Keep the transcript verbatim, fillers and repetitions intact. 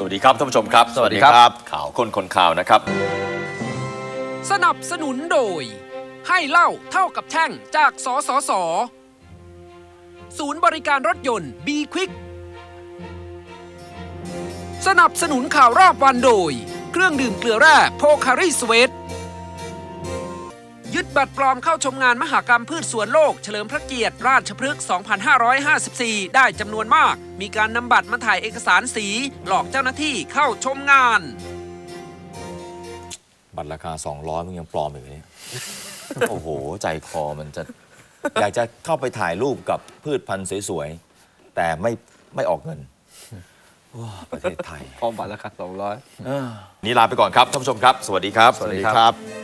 วัสดีครับท่านผู้ชมครับสวัสดีครับข่าวคนคนข่าวนะครับสนับสนุนโดยให้เหล้าเท่ากับแท่งจากสสส.ศูนย์บริการรถยนต์ บี ควิก สนับสนุนข่าวรอบวันโดยเครื่องดื่มเกลือแร่โพคาริสเวทยึดบัตรปลอมเข้าชมงานมหกรรมพืชสวนโลกเฉลิมพระเกียรติราชพฤกษ์ สองพันห้าร้อยห้าสิบสี่ ได้จำนวนมากมีการนำบัตรมาถ่ายเอกสารสีหลอกเจ้าหน้าที่เข้าชมงานบัตรราคาสองร้อยมึงยังปลอมอยู่เลย โอ้โหใจคอมันจะอยากจะเข้าไปถ่ายรูปกับพืชพันธุ์สวยๆแต่ไม่ไม่ออกเงินประเทศไทยพร้อมบัตรราคาสองร้อยนี่ลาไปก่อนครับท่านผู้ชมครับสวัสดีครับสวัสดีครับ